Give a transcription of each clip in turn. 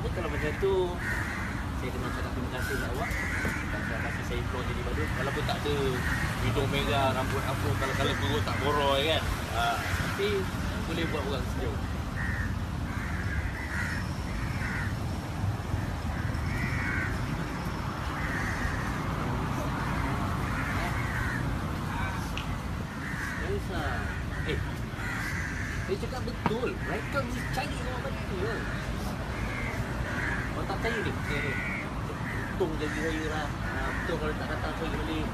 apa kalau macam tu saya kena cakap terima kasih kat awak. Saya kasih saya implore jadi badut. Walaupun tak ada hidung merah, rambut afro, kalau perut tak boroi kan. Tapi boleh buat orang sejuk. Saya cakap betul. Mereka mesti cari orang balik ni kan. Orang tak percaya ni. Untung jadi saya lah. Betul kalau tak datang saya balik.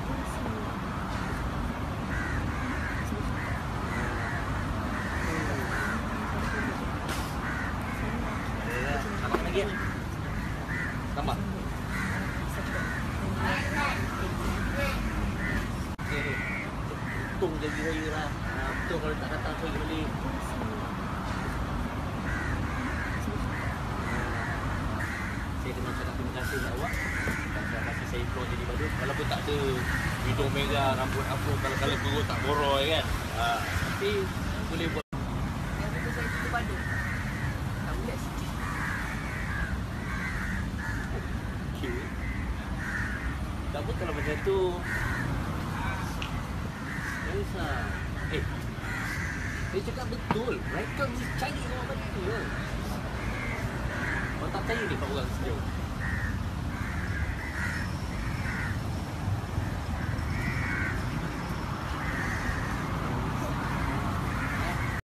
Tambah lagi kan? Tambah. Untung jadi saya lah. Betul kalau tak datang saya balik. Saya kena cakap terima kasih kat awak. Saya kasih saya implore jadi badut. Walaupun tak ada hidung merah, rambut afro, kalau perut tak boroi kan. Tapi boleh buat. Yang betul saya cerita badut. Tak boleh sikit. Okay. Tak apa kalau macam tu. Saya cakap betul. Mereka mesti cari orang balik ni kan. Orang tak percaya ni kat orang sejuk.